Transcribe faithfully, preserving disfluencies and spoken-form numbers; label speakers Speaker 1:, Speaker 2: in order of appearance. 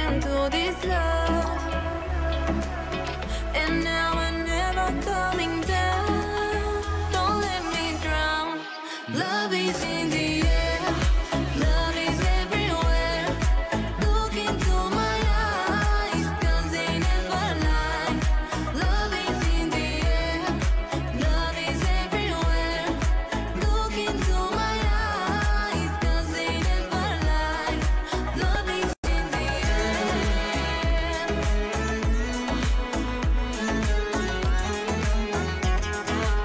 Speaker 1: into this love, and now I'm never coming down. Don't let me drown. Love is in the